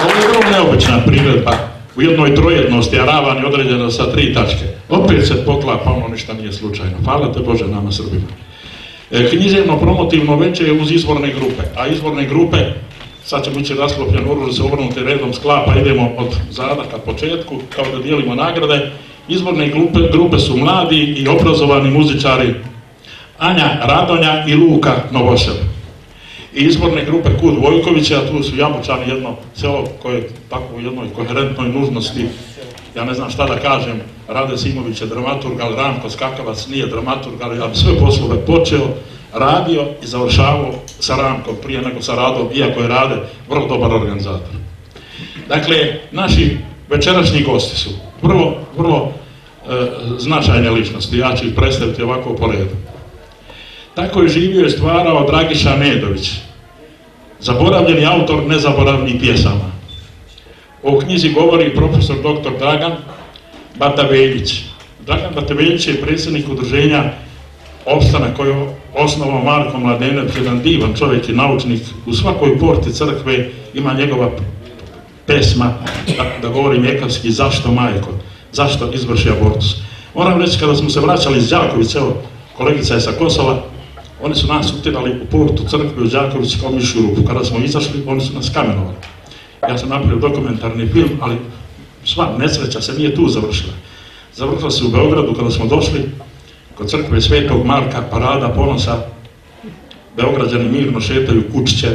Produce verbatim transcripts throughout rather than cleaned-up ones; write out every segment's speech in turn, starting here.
Ovo je vrlo neobična priredba. U jednoj trojednosti, a ravan je određena sa tri tačke. Opet se poklapa, ono ništa nije slučajno. Hvala te Bože nama Srbima. E, književno promotivno veće je uz izvorne grupe, a izvorne grupe, sad ćemo ići rasklopljen oružje, se obrnuti redom sklapa, idemo od zada ka početku, kao da dijelimo nagrade. Izvorne grupe, grupe su mladi i obrazovani muzičari Anja Radonja i Luka Novosel. I izborne grupe Kud Vojkovića, a tu su Jabučani, jedno selo koje je tako u jednoj koherentnoj nužnosti, ja ne znam šta da kažem, Rade Simović je dramaturg, ali Ranko Skakavac nije dramaturg, ali ja bi sve poslove počeo, radio i završavao sa Rankom prije nego sa Radom, iako je Rade vrlo dobar organizator. Dakle, naši večerašnji gosti su vrlo, vrlo e, značajne ličnosti, ja ću ih predstaviti ovako po redu. Tako je živio i stvarao Dragiša Nedović, zaboravljeni autor nezaboravnih pjesama. O knjizi govori profesor doktor Dragan Bataveljić. Dragan Bataveljić je predsjednik udruženja Opstanak koji je osnovao Marko Mladenec, jedan divan čovjek i naučnik. U svakoj porti crkve ima njegova pesma, da, da govori mjekavski, zašto majko, zašto izvrši abortus. Moram reći, kada smo se vraćali iz Đakovice, evo, kolegica je sa Kosova, oni su nas utirali u portu crkve u Đakovici kao mišu rupu. Kada smo izašli, oni su nas kamenovali. Ja sam napravio dokumentarni film, ali sva nesreća se nije tu završila. Završila se u Beogradu kada smo došli kod crkve Svetog Marka, parada ponosa, Beograđani mirno šetaju kučiće,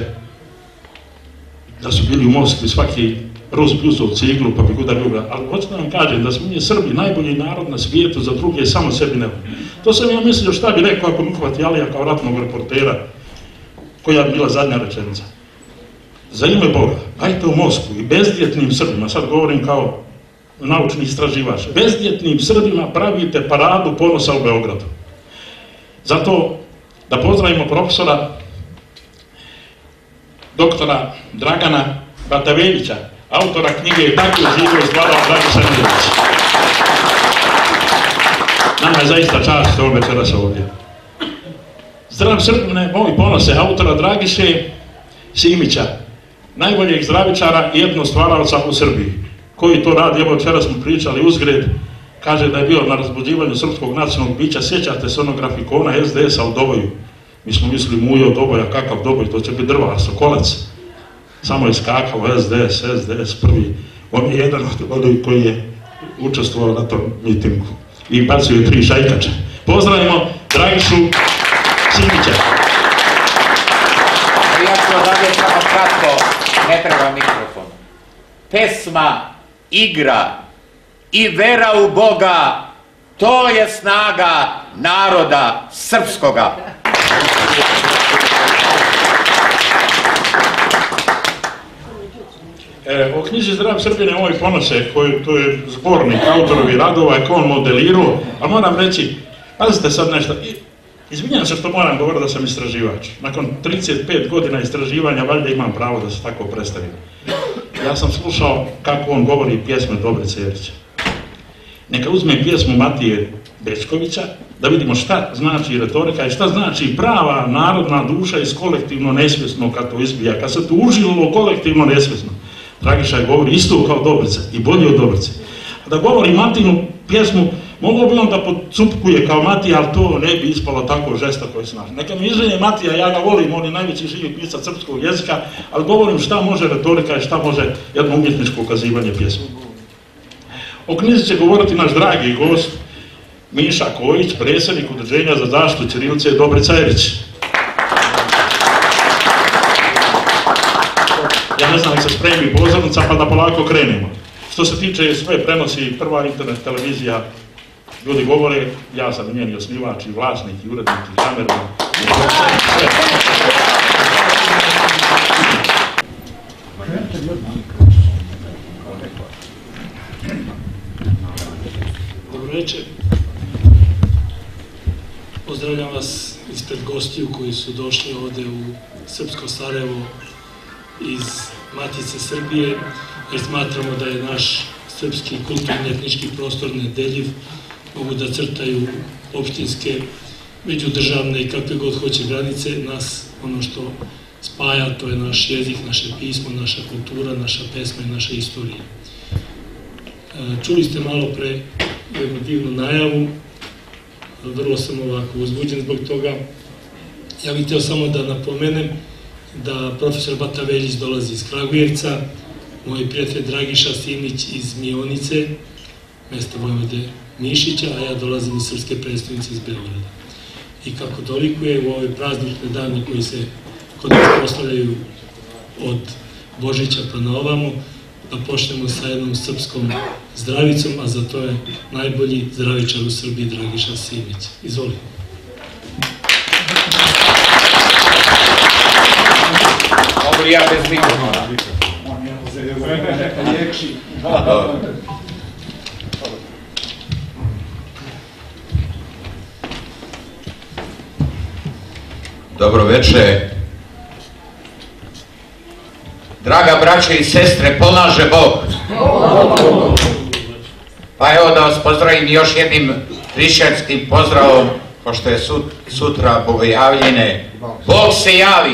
da su bili u Moskvi svaki Rus pljusao ciglu pa bi kuda ljubav. Ali hoću da vam kažem da smo mi Srbi najbolji narod na svijetu, za druge samo sebi ne. To sam ja mislio šta bi rekao ako mi uhvati Alija kao ratnog reportera, koja bi bila zadnja rečenica. Za ime Boga, ajte u Moskvu i bezdjetnim Srbima, sad govorim kao naučni istraživač, bezdjetnim Srbima pravite paradu ponosa u Beogradu. Zato da pozdravimo profesora doktora Dragana Bataveljića, autora knjige I tako živio i stvarao Dragiša Nedović. Nama je zaista čast što je večeras ovdje. Zdrav Srbine, moj ponose, autora Dragiše Simića, najboljeg zdravičara i jednog stvaralca u Srbiji. Koji to radi, evo včera smo pričali uzgred, kaže da je bio na razbuđivanju srpskog nacionalnog bića, sjećate se onog grafikona S D S-a u Doboju. Mi smo mislili Mujo Doboja, kakav Doboj, to će biti drva, Sokolac. Samo je skakao S D S, S D S prvi. On je jedan od onih koji je učestvovao na tom mitingu. I bacio je tri šajkača. Pozdravimo Dragišu Simića. Ja ću odavljati samo kratko, ne treba mikrofon. Pesma, igra i vera u Boga, to je snaga naroda srpskoga. E, o knjizi Zdrav Srbine, moj ponose, koji to je zbornik autorovi radova, je on modelirao, a moram reći, pazite sad nešto, izvinjam se što moram govoriti da sam istraživač. Nakon trideset pet godina istraživanja, valjda imam pravo da se tako predstavim. Ja sam slušao kako on govori pjesme Dobrice Jerića. Neka uzme pjesmu Matije Bečkovića, da vidimo šta znači retorika i šta znači prava narodna duša iz kolektivno nesvjesno kad to izbija, kad se to užilo kolektivno nesvjesno. Dragiša je govori isto kao Dobrica i bolje od Dobrice. A da govori Matinu pjesmu, moglo bi on da podcupkuje kao Matija, ali to ne bi ispalo tako žestoko i snažno. Neka mi izvinje Matija, ja ga volim, on je najveći živi pisac srpskog jezika, ali govorim šta može retorika i šta može jedno umjetničko ukazivanje pjesme. O knjizi će govoriti naš dragi gost Miša Kojić, predsjednik Udruženja za zaštitu ćirilice Dobrica Jerić. Ja ne znam da se spremi pozornica pa da polako krenemo. Što se tiče sve prenosi prva internet televizija, ljudi govore, ja sam njeni osnivač i vlasnik i urednik i kamerman. Dobro večer. Pozdravljam vas ispred gostiju koji su došli ovde u Srpsko Sarajevo iz Matice Srbije, jer smatramo da je naš srpski kulturni etnički prostor nedeljiv, mogu da crtaju opštinske, međudržavne i kakve god hoće granice, nas ono što spaja, to je naš jezik, naše pismo, naša kultura, naša pesma i naša istorija. Čuli ste malo pre jednu divnu najavu, vrlo sam ovako uzbuđen zbog toga. Ja bih htio samo da napomenem da profesor Bata Veljić dolazi iz Kragujevca, moj prijatelj Dragiša Simić iz Mionice, mesta Vojvode Mišića, a ja dolazim iz srpske predstavnice iz Beograda. I kako dolikuje u ove praznične dane koji se kod nas proslavljaju od Božića pa na ovamo, da počnemo sa jednom srpskom zdravicom, a za to je najbolji zdravičar u Srbiji Dragiša Simić. Izvoli. Mogu li ja bez mikrofona? Dobro večer. Draga braće i sestre, pomaže Bog. Pa evo da vas pozdravim još jednim hrišćanskim pozdravom, pošto je sutra bogojavljene. Bog se javi.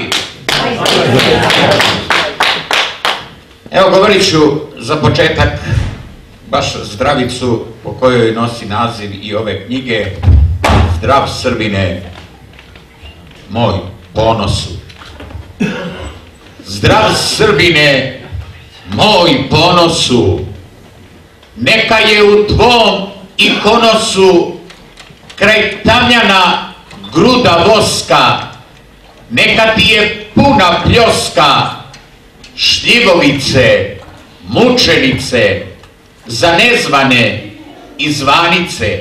Evo govorit ću za početak baš zdravicu po kojoj nosi naziv i ove knjige. Zdrav Srbine, moj ponosu. Zdrav Srbine, moj ponosu, neka je u tvom ikonosu kraj tamjana gruda voska, neka ti je puna pljoska, šljivovice, mučenice, za nezvane i zvanice.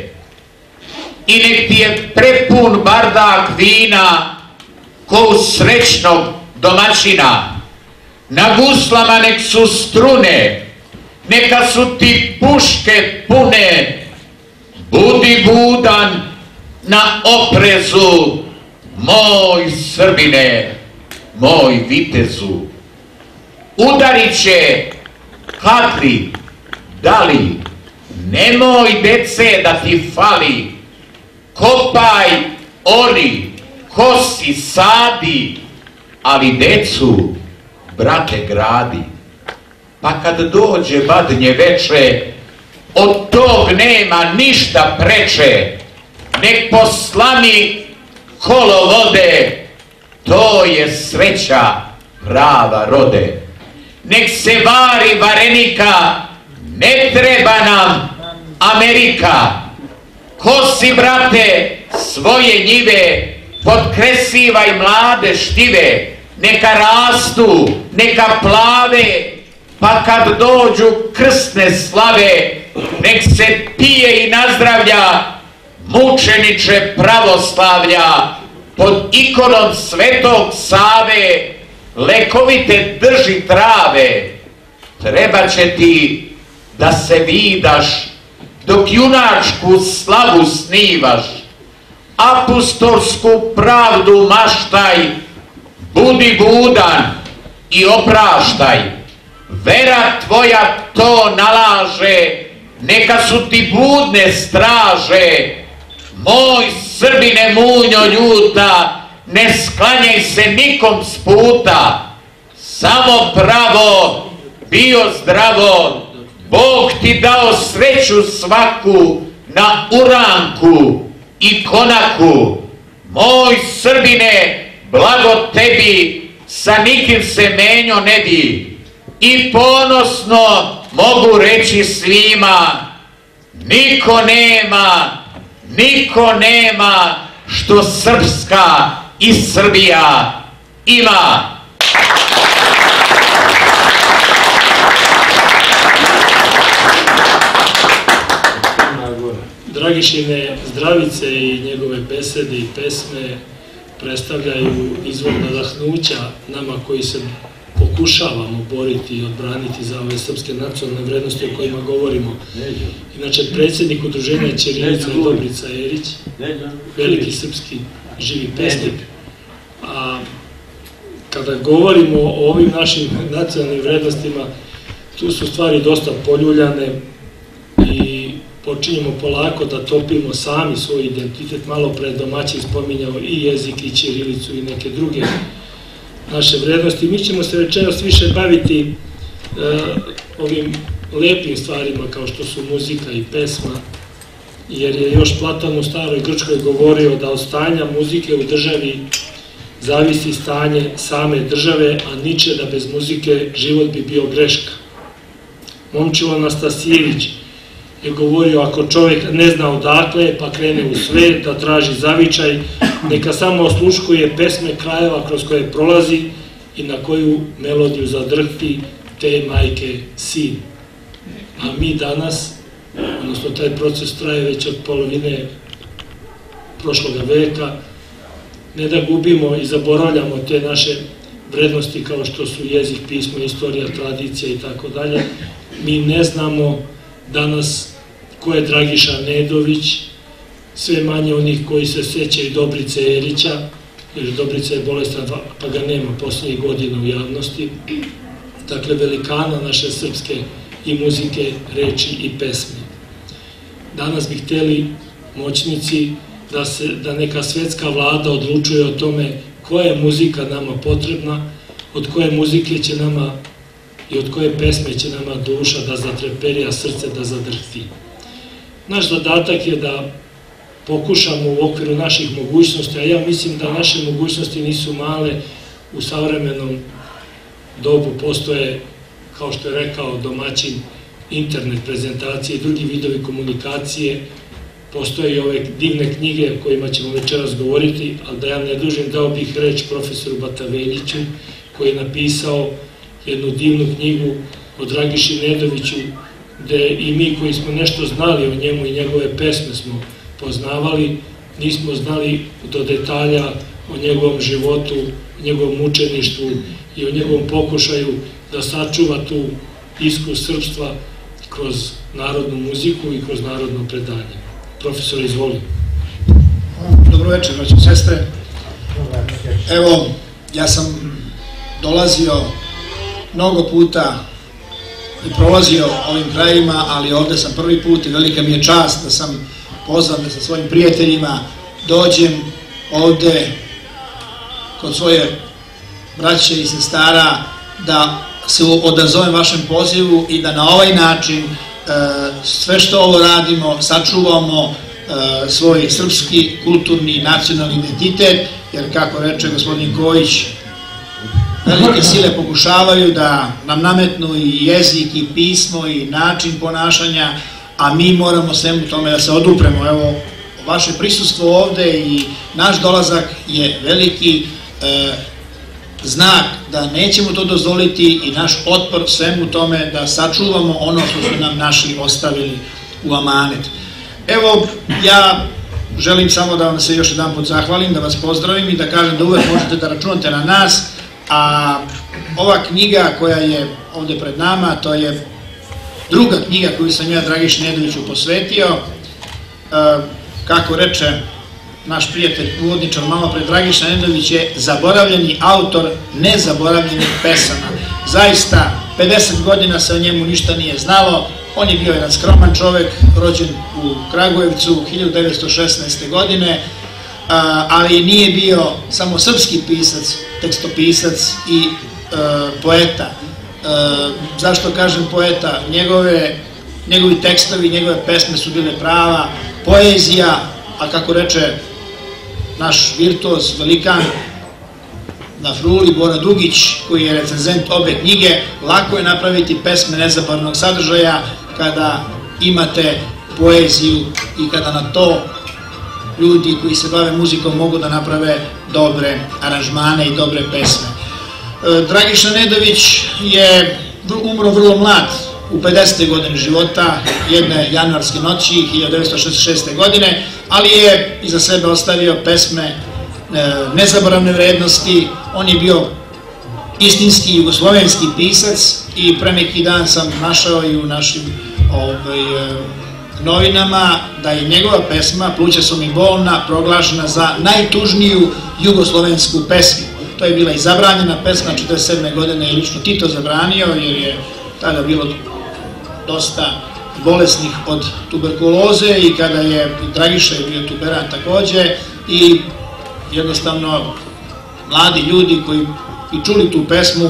I nek ti je prepun bardak vina, ko u srećnog domaćina. Na guslama nek su strune, neka su ti puške pune. Budi budan na oprezu, moj Srbine, moj vitezu. Udarit će, kakli, dali, nemoj dece da ti fali. Kopaj, ori, kosi, sadi, ali decu, brate, gradi. Pa kad dođe badnje veče, od tog nema ništa preče. Nek poslami kolo vode, to je sreća prava rode. Nek se vari varenika, ne treba nam Amerika. Kosi, brate, svoje njive, podkresivaj mlade štive, neka rastu, neka plave, pa kad dođu krsne slave, nek se pije i nazdravlja mučeniče pravoslavlja, pod ikonom Svetog Save, lekovite drži trave. Treba će ti da se vidaš, dok junačku slavu snivaš, apostolsku pravdu maštaj, budi budan i opraštaj. Vera tvoja to nalaže, neka su ti budne straže. Moj Srbine munjo ljuta, ne sklanjaj se nikom s puta. Samo pravo, bio zdravo, Bog ti dao sreću svaku na uranku i konaku. Moj Srbine, blago tebi, sa nikim se menjo ne bi. I ponosno mogu reći svima, niko nema, niko nema što Srpska i Srbija ima. Dragišine zdravice i njegove besede i pesme predstavljaju izvor nadahnuća nama koji se pokušavamo boriti i odbraniti za ove srpske nacionalne vrednosti o kojima govorimo. Inače, predsjednik udruženja Ćirilica je Dobrica Erić, veliki srpski živi pesnik. A kada govorimo o ovim našim nacionalnim vrednostima, tu su stvari dosta poljuljane i počinjemo polako da topimo sami svoj identitet. Malo pre domaćin spominjao i jezik i ćirilicu i neke druge naše vrednosti. Mi ćemo se večeras više baviti ovim lepim stvarima kao što su muzika i pesma, jer je još Platon u staroj Grčkoj govorio da od stanja muzike u državi zavisi stanje same države, a Niče da bez muzike život bi bio greška. Momčilo Anastasijević je govorio, ako čovjek ne zna odakle pa krene u svet da traži zavičaj, neka samo osluškuje pesme krajeva kroz koje prolazi i na koju melodiju zadrhti te majke sin. A mi danas, odnosno taj proces traje već od polovine prošloga veka, ne da gubimo i zaboravljamo te naše vrednosti kao što su jezik, pismo, istorija, tradicija i tako dalje, mi ne znamo danas ko je Dragiša Nedović, sve manje onih koji se sećaju Dobrice Erića, jer Dobrica je bolestan pa ga nema poslednjih godina u javnosti, dakle velikana naše srpske i muzike, reči i pesme. Danas bi hteli moćnici da, se, da neka svetska vlada odlučuje o tome koja je muzika nama potrebna, od koje muzike će nama i od koje pesme će nama duša da zatreperi, a srce da zadrhti. Naš zadatak je da pokušamo u okviru naših mogućnosti, a ja mislim da naše mogućnosti nisu male. U savremenom dobu postoje, kao što je rekao domaćin, internet prezentacije i drugi vidovi komunikacije, postoje i ove divne knjige o kojima ćemo večeras govoriti, ali da ja ne dužim, dao bih reč profesoru Bataveljiću, koji je napisao jednu divnu knjigu o Dragiši Nedoviću, gde i mi koji smo nešto znali o njemu i njegove pesme smo poznavali, nismo znali do detalja o njegovom životu, o njegovom mučeništvu i o njegovom pokušaju da sačuva tu iskru srpstva kroz narodnu muziku i kroz narodno predanje. Profesor, izvoli. Dobro večer, braćo i sestre. Evo, ja sam dolazio mnogo puta i prolazio ovim krajima, ali ovde sam prvi put i velika mi je čast da sam pozvan da sa svojim prijateljima dođem ovde kod svoje braće i sestara, da se odazovem vašem pozivu i da na ovaj način sve što ovo radimo sačuvamo svoj srpski, kulturni i nacionalni identitet, jer kako reče gospodin Kojić, velike sile pokušavaju da nam nametnu i jezik i pismo i način ponašanja, a mi moramo svemu tome da se odupremo. Evo, vaše prisustvo ovde i naš dolazak je veliki znak da nećemo to dozvoliti i naš otpor svemu tome da sačuvamo ono što su nam naši ostavili u amanet. Evo, ja želim samo da vam se još jedan put zahvalim, da vas pozdravim i da kažem da uvek možete da računate na nas, a ova knjiga koja je ovde pred nama, to je druga knjiga koju sam ja Dragiši Nedoviću posvetio. Kako reče naš prijatelj uvodničar malo pre, Dragiša Nedović je zaboravljeni autor nezaboravljenih pesama. Zaista, pedeset godina se o njemu ništa nije znalo. On je bio jedan skroman čovek, rođen u Kragujevcu hiljadu devetsto šesnaeste. godine, ali nije bio samo srpski pisac, tekstopisac i poeta. Zašto kažem poeta? Njegovi tekstovi, njegove pesme su bile prava poezija, a kako reče naš virtuoz, velikan na fruli, Bora Dugić, koji je recenzent obe knjige, lako je napraviti pesme nezaboravnog sadržaja kada imate poeziju i kada na to ljudi koji se bave muzikom mogu da naprave dobre aranžmane i dobre pesme. Dragiša Nedović je umro vrlo mlad, u pedesete godine života, jedne januarske noći hiljadu devetsto šezdeset šeste. godine, ali je iza sebe ostavio pesme nezaboravne vrednosti. On je bio istinski jugoslovenski pisac i pre neki dan sam našao i u našim novinama da je njegova pesma Pluća su mi bolna proglašena za najtužniju jugoslovensku pesmu. To je bila i zabranjena pesma, četrdeset sedme. godine je lično Tito zabranio, jer je tada bilo dosta bolesnih od tuberkuloze i kada je i Dragiša je bio tuberan takođe i jednostavno mladi ljudi koji i čuli tu pesmu,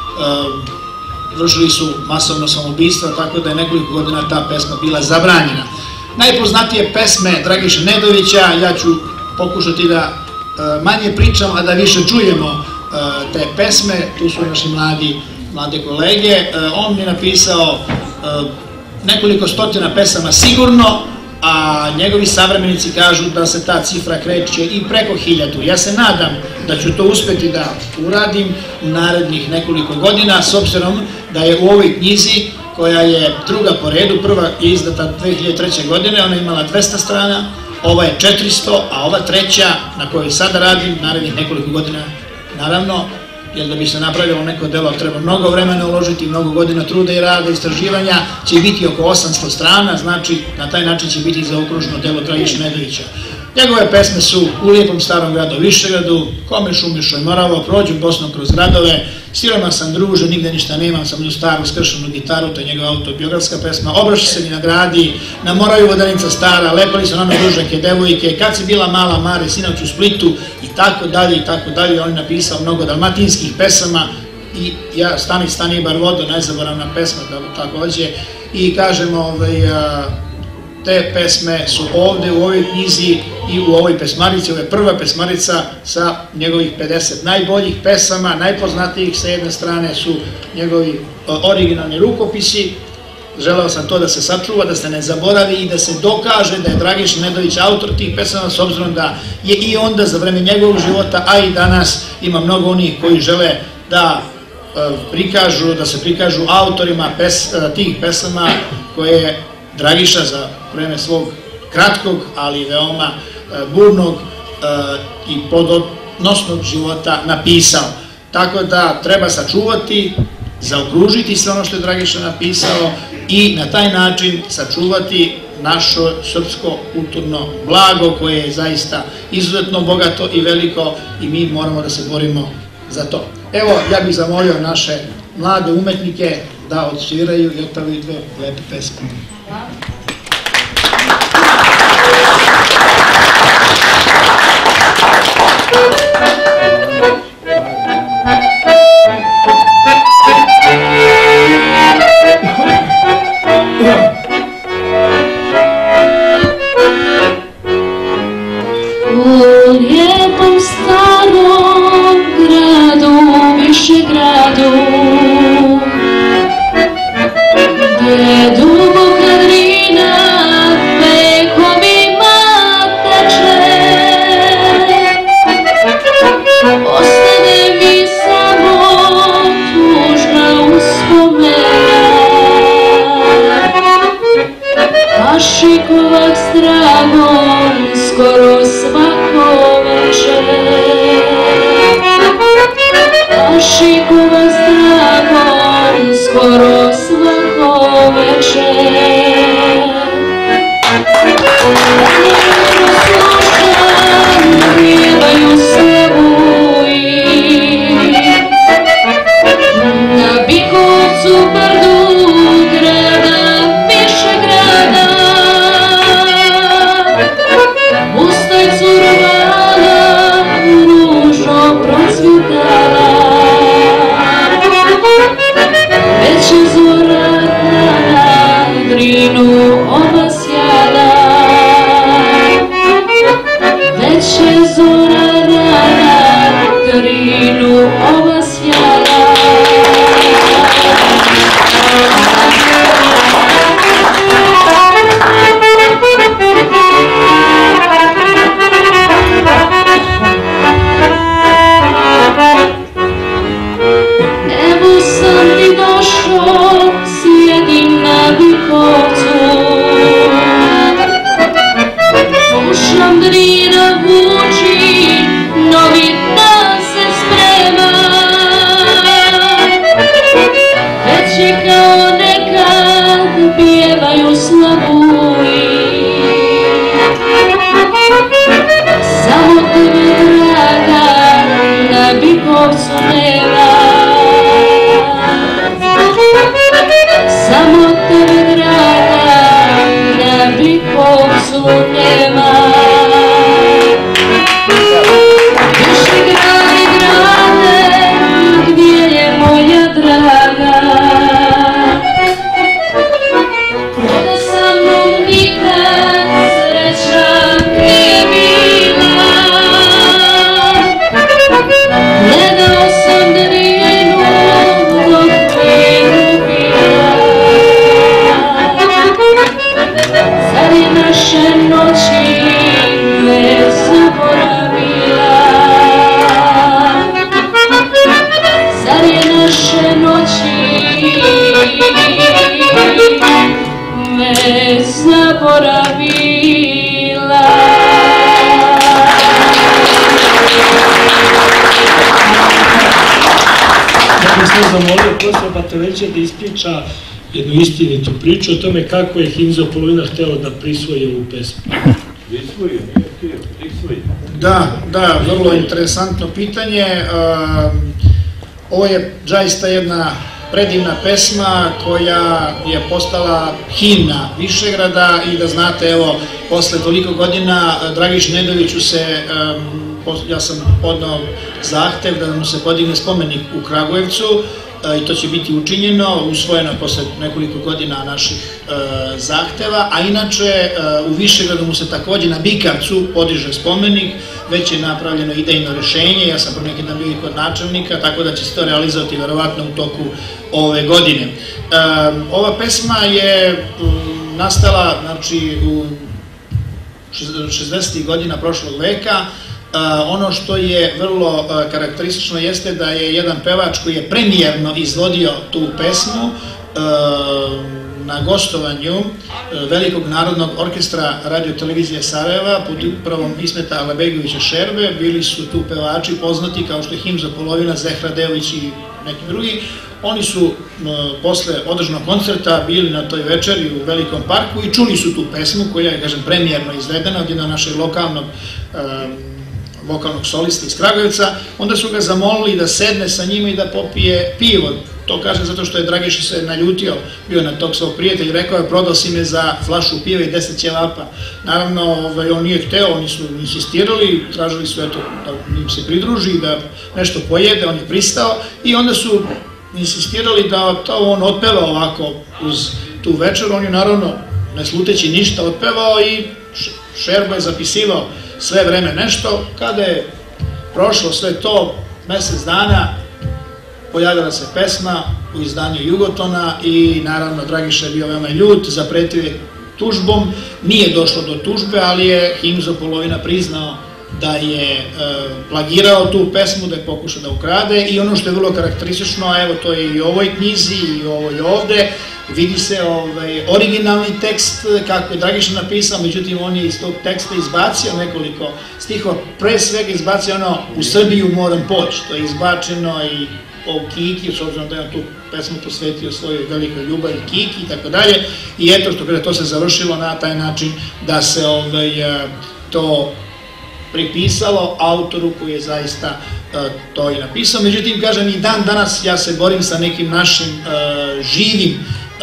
vršili su masovno samoubistva, tako da je nekoliko godina ta pesma bila zabranjena. Najpoznatije pesme Dragiše Nedovića, ja ću pokušati da manje pričam, a da više čujemo te pesme, tu su naši mladi, mlade kolege. On mi je napisao nekoliko stotina pesama sigurno, a njegovi savremenici kažu da se ta cifra kreće i preko hiljadu. Ja se nadam da ću to uspeti da uradim u narednih nekoliko godina, s obzirom da je u ovoj knjizi, koja je druga po redu, prva je izdata dve hiljade treće. godine, ona je imala dvesta strana, ova je četiristo, a ova treća, na kojoj sada radim, narednih nekoliko godina, naravno, jer da bi se napravilo neko delo treba mnogo vremena uložiti, mnogo godina truda i rada, istraživanja, će biti oko osamsto strana, znači na taj način će biti zaokruženo delo Dragiše Nedovića. Njegove pesme su U lijepom starom gradu Višegradu, Kome šumišo i moravo, Prođu Bosnom kroz gradove, Siroma sam druže, nigde ništa nemam, sam jednu staru skršenu gitaru, to je njegova autobiografska pesma, Obraši se mi na gradi, Na moraju vodanica stara, Lepali su nama družake devojke, Kad si bila mala Mare, Sinoć u Splitu i tako dalje i tako dalje. On je napisao mnogo dalmatinskih pesama i ja Stani, stani bar vodo, najzaboravna pesma takođe, i kažem ovaj, te pesme su ovde u ovoj knjizi i u ovoj pesmarici. Ovo je prva pesmarica sa njegovih pedeset najboljih pesama. Najpoznatijih sa jedne strane su njegovi originalni rukopisi. Želeo sam to da se sačuva, da se ne zaboravi i da se dokaže da je Dragiša Nedović autor tih pesama, s obzirom da je i onda za vreme njegovog života, a i danas ima mnogo onih koji žele da prikažu, da se prikažu autorima tih pesama koje je Dragiša za vreme svog kratkog, ali veoma burnog i plodonosnog života napisao. Tako da treba sačuvati, zaokružiti sve ono što je Dragiša napisao i na taj način sačuvati naše srpsko kulturno blago koje je zaista izuzetno bogato i veliko i mi moramo da se borimo za to. Evo, ja bih zamolio naše mlade umetnike da odsviraju i otpevaju dve lepe pesme. U lijepom starom gradu, Višegradu, gdje duboka Drina vekovima teče, ostane mi samo tužna uspomena, Kašikovac s dragom skoro svako večer, Kašikovac s dragom skoro svako večer. Slušam, pjevaju slavuji, na Bikovcu brdu grada Višegrada, ustaj curvala, ružo procvjetala, već je zora na Drinu obasjala, već je zora na Drinu obasjala. Evo sam ti došao, sjedim na Bikovcu, slušam Drina buči, novina se sprema, već je kao nekad pjevaju slavuji, samo tebe draga na Bikovcu nema, samo tebe draga na Bikovcu nema. me zaboravila. Ja bih sve zamolio Kosova Bateleća da ispriča jednu istinitu priču o tome kako je Hinzo Polovina hteo da prisvoji ovu pesmu. Prisvoji, nije htio, prisvoji. Da, da, vrlo interesantno pitanje. Ovo je zaista jedna predivna pesma koja je postala himna Višegrada i da znate, evo, posle toliko godina Dragiši Nedoviću se, ja sam podnao zahtev da mu se podigne spomenik u Kragujevcu i to će biti učinjeno, usvojeno posle nekoliko godina naših zahteva, a inače u Višegradu mu se takođe na Bikavcu podiže spomenik, već je napravljeno idejno rešenje, ja sam pro neki dan bio i kod načelnika, tako da će se to realizovati verovatno u toku ove godine. Ova pesma je nastala, znači, u šezdesetih godina prošlog veka. Ono što je vrlo karakteristično jeste da je jedan pevač koji je premijerno izvodio tu pesmu na gostovanju Velikog narodnog orkestra radio-televizije Sarajeva pod upravom Ismeta Alebegovića Šerbe. Bili su tu pevači poznati kao što je Hinzo Polovina, Zehra Deović i neki drugi. Oni su posle održanog koncerta bili na toj večeri u Velikom parku i čuli su tu pesmu koja je, kažem, premijerno izvedena od jednog našeg lokalnog vokalnog solista iz Kragujevca. Onda su ga zamolili da sedne sa njima i da popije pivo. To kažem zato što je Dragiša se naljutio, bio na tog svog prijatelja i rekao je: prodao si me za flašu piva i deset ćevapa. Naravno, on nije hteo, oni su insistirali, tražili su da im se pridruži, da nešto pojede, on je pristao i onda su insistirali da to on otpeva ovako uz tu večer. On je naravno, ne sluteći ništa, otpevao i Šerba je zapisivao sve vreme nešto. Kada je prošlo sve to, mesec dana, pojavila se pesma u izdanju Jugotona i naravno Dragiša je bio veoma ljut, zapretio je tužbom. Nije došlo do tužbe, ali je Hinzo Polovina priznao da je plagirao tu pesmu, da je pokušao da ukrade i ono što je vrlo karakteristično, a evo to je i u ovoj knjizi i ovoj ovde, vidi se originalni tekst kako je Dragiša napisao, međutim on je iz tog teksta izbacio nekoliko stihova, pre svega izbacio ono "U Srbiju moram poći", to je izbačeno i o Kiki, s obzirom da je on tu pesmu posvetio svojoj velikoj ljubavi Kiki i tako dalje, i eto što kada to se završilo na taj način da se to pripisalo autoru koji je zaista to i napisao. Međutim, kažem, i dan danas ja se borim sa nekim našim živim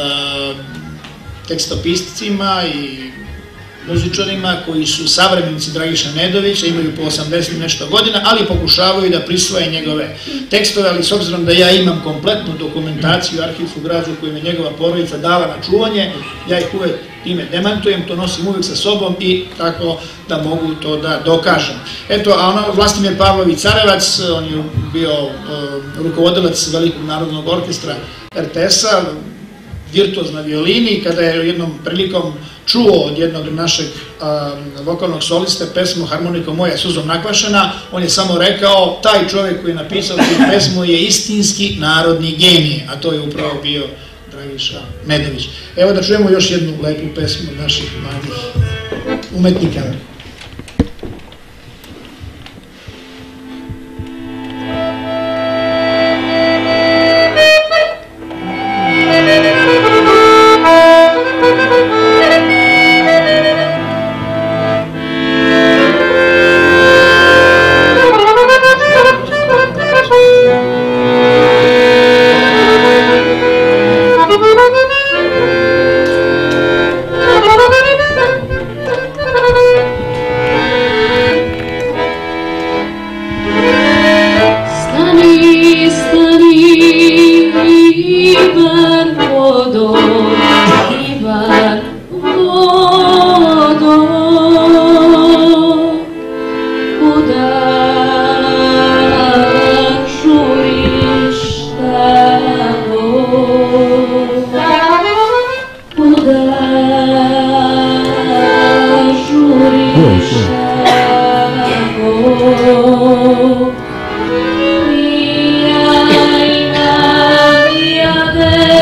tekstopiscima i muzičarima koji su savremenici Dragiša Nedovića, imaju po osamdeset nešto godina, ali pokušavaju da prisvoje njegove tekstove, ali s obzirom da ja imam kompletnu dokumentaciju i arhivsku građu koju mi njegova porodica dala na čuvanje, ja ih uvek time demantujem, to nosim uvek sa sobom i tako da mogu to da dokažem. Eto, a ono, Vlastimir Pavlović Carevac, on je bio rukovodilac Velikog narodnog orkestra er te es-a, virtuoz na violini, kada je jednom prilikom čuo od jednog našeg vokalnog soliste pesmu "Harmoniko moja suzom nakvašena", on je samo rekao: taj čovjek koji je napisao tu pesmu je istinski narodni genij, a to je upravo bio Dragiša Nedović. Evo da čujemo još jednu lepu pesmu naših mladih umetnika. Mia, mia, mia,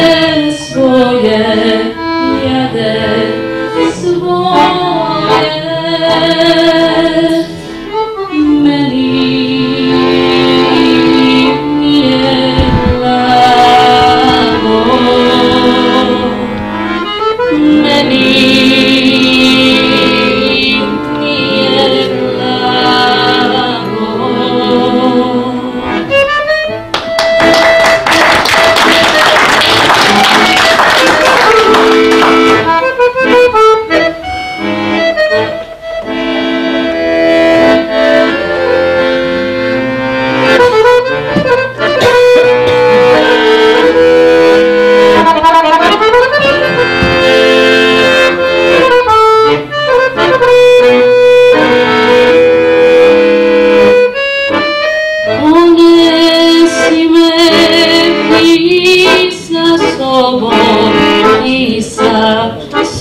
tobom i sa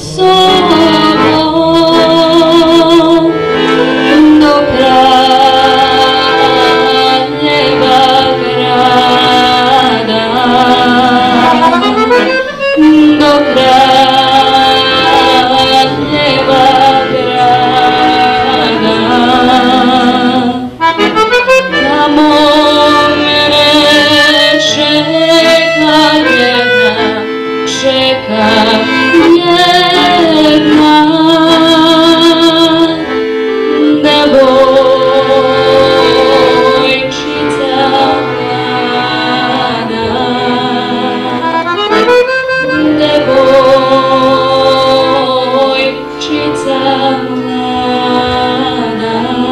sobom do kraljeva grada, do kraljeva grada. Tamo mene čeka jedna, čeka jedna devojčica mlada, devojčica mlada.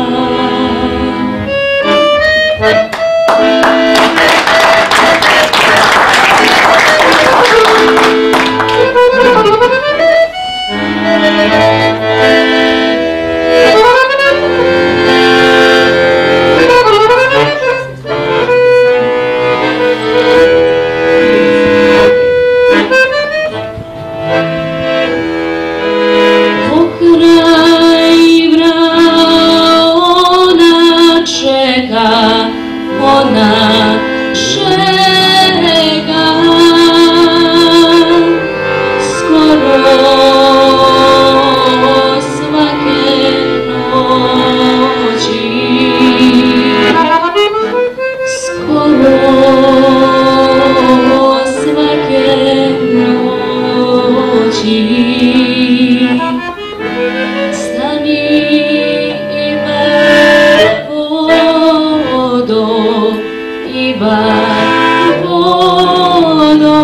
Pokraj ona čeka, ona čeka, skoro svake noći, skoro svake noći. Stani i bar vodo, i bar vodo,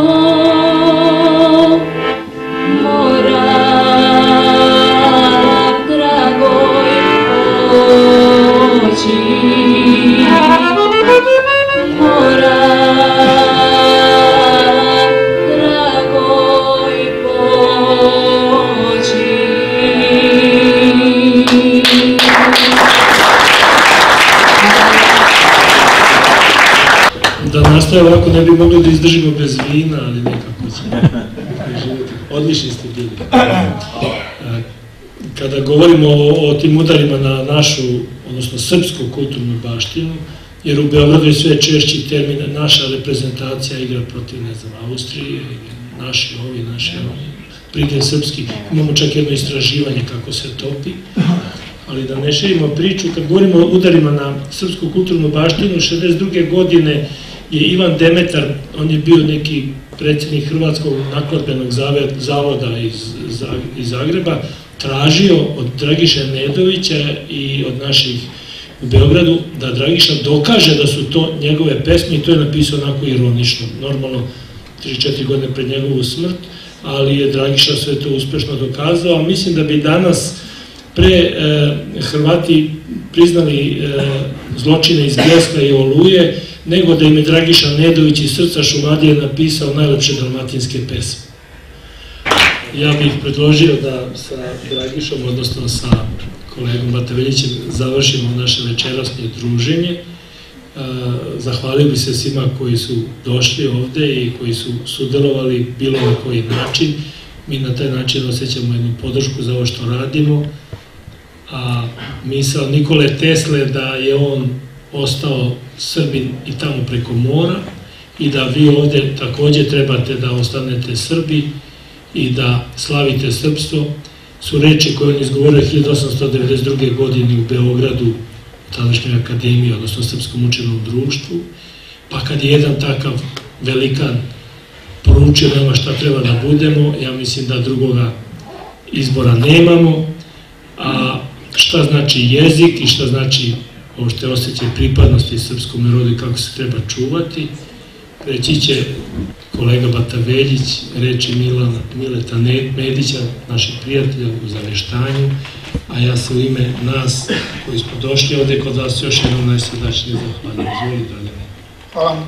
moram dragoj poći, moram dragoj poći. Da nastaje ovako ne bi mogli da izdržimo bez vina, ali nekako ćemo preživjeti. Odlični ste bili. Kada govorimo o, o tim udarima na našu, odnosno srpsku kulturnu baštinu, jer u Beogradu je sve češći termin naša reprezentacija igra protiv, ne znam, Austrije, naši ovi, naši ovi, pride srpski. Imamo čak jedno istraživanje kako se topi. Ali da ne širimo priču, kad govorimo o udarima na srpsku kulturnu baštinu, šezdeset druge godine je Ivan Demetar, on je bio neki predsjednik Hrvatskog nakladbenog zavoda iz, iz Zagreba, tražio od Dragiše Nedovića i od naših u Beogradu da Dragiša dokaže da su to njegove pesme i to je napisao onako ironično, normalno tri četiri godine pred njegovu smrt, ali je Dragiša sve to uspešno dokazao, a mislim da bi danas pre e, Hrvati priznali e, zločine iz Bljeska i Oluje, nego da im je Dragiša Nedović iz Srca Šumadije napisao najlepše dalmatinske pesme. Ja bih predložio da sa Dragišom, odnosno sa kolegom Bataveljićem, završimo naše večerasnje druženje. E, zahvalio bih se svima koji su došli ovde i koji su sudelovali bilo na koji način. Mi na taj način osjećamo jednu podršku za ovo što radimo. A misao Nikole Tesle da je on ostao Srbin i tamo preko mora i da vi ovde takođe trebate da ostanete Srbi i da slavite srpstvo, su reči koje on izgovorio hiljadu osamsto devedeset druge. godine u Beogradu, u tadašnjoj akademiji, odnosno Srpskom učenom društvu, pa kad je jedan takav velikan poručio nama šta treba da budemo, ja mislim da drugoga izbora nemamo, a šta znači jezik i šta znači uopšte osjećaj pripadnosti srpskom narodu i kako se treba čuvati, reći će kolega Bataveljić, reči Milana, Mileta Medića, naših prijatelja u zaveštanju, a ja se u ime nas koji smo došli ovde kod vas još jednom najsrdačnije zahvalim. Izvoli, Dragane. Hvala.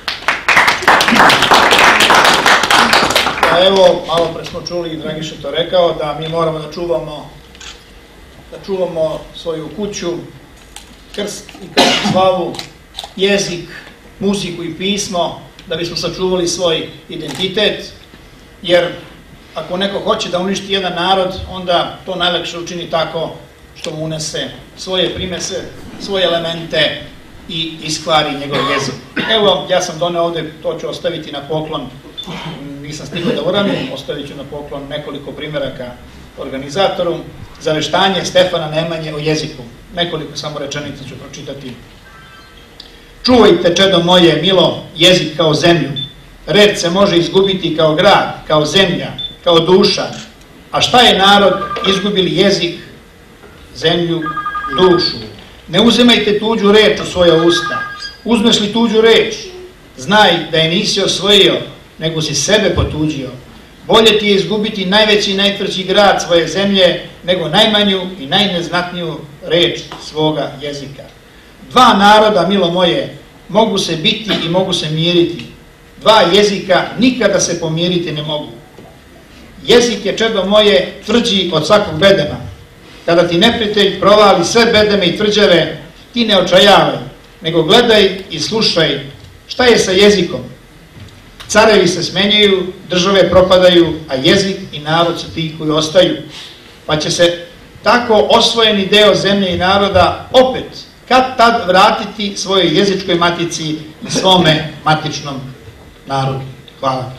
Pa evo, malo pre smo čuli i Dragiša to rekao, da mi moramo da čuvamo da čuvamo svoju kuću, krst i krst slavu, jezik, muziku i pismo, da bismo sačuvali svoj identitet, jer ako neko hoće da uništi jedan narod, onda to najlakše učini tako što mu unese svoje primese, svoje elemente i iskvari njegov jezik. Evo, ja sam doneo ovde, to ću ostaviti na poklon, nisam stigao da uramim, ostavit ću na poklon nekoliko primjeraka organizatoru, zaveštanje Stefana Nemanje o jeziku. Nekoliko samo rečenica ću pročitati. Čuvajte, čedo moje, milo, jezik kao zemlju. Red se može izgubiti kao grad, kao zemlja, kao duša. A šta je narod? Izgubili jezik, zemlju, dušu. Ne uzimajte tuđu reč u svoja usta. Uzmeš li tuđu reč, znaj da je nisi osvojio, nego si sebe potuđio. Bolje ti je izgubiti najveći i najtvrđi grad svoje zemlje, nego najmanju i najneznatniju reč svoga jezika. Dva naroda, milo moje, mogu se biti i mogu se miriti. Dva jezika nikada se pomiriti ne mogu. Jezik je, čedo moje, tvrđi od svakog bedema. Kada ti neprijatelj provali sve bedeme i tvrđave, ti ne očajavaj, nego gledaj i slušaj šta je sa jezikom. Carevi se smenjaju, države propadaju, a jezik i narod su ti koji ostaju. Pa će se tako osvojeni deo zemlje i naroda opet kad tad vratiti svojoj jezičkoj matici i svome matičnom narodu. Hvala.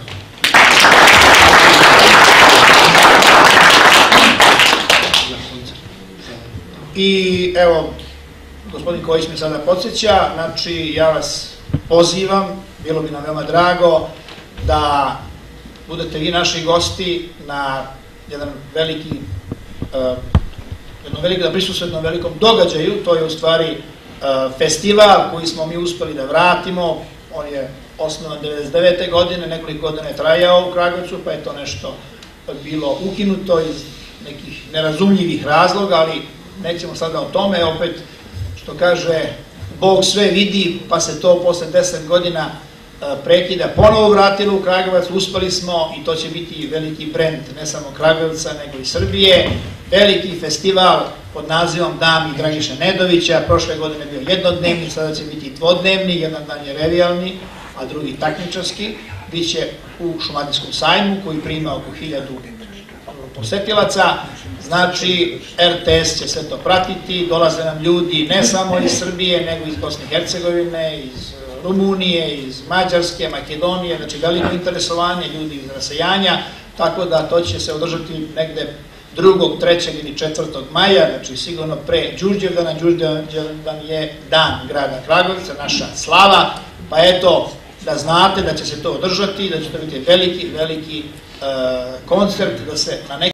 I evo, gospodin Kojić me sada podsjeća, znači ja vas pozivam, bilo bi nam veoma drago da budete vi naši gosti na jedan veliki, uh, jedno veliko, da prisustvujete na velikom događaju, to je u stvari uh, festival koji smo mi uspeli da vratimo, on je osnovan devedeset devete godine, nekoliko godina je trajao u Kragujevcu, pa je to nešto bilo ukinuto iz nekih nerazumljivih razloga, ali nećemo sada o tome, opet što kaže Bog sve vidi, pa se to posle deset godina prekida ponovo vratilo u Kragujevac, uspeli smo i to će biti veliki brend, ne samo Kragujevca, nego i Srbije, veliki festival pod nazivom Dan Dragiše Nedovića, prošle godine je bio jednodnevni, sada će biti dvodnevni, jedan dan je revijalni, a drugi takmičarski, bit će u Šumadijskom sajmu koji prima oko hiljadu posetilaca, znači R T S će sve to pratiti, dolaze nam ljudi ne samo iz Srbije, nego iz Bosne i Hercegovine, iz Rumunije, iz Mađarske, Makedonije, znači veliko interesovanje ljudi iz rasejanja, tako da to će se održati negde drugog, trećeg ili četvrtog maja, znači sigurno pre Đurđevdana. Đurđevdan je dan grada Kragujevca, naša slava, pa eto, da znate da će se to održati, da će to biti veliki, veliki koncert, da se na neki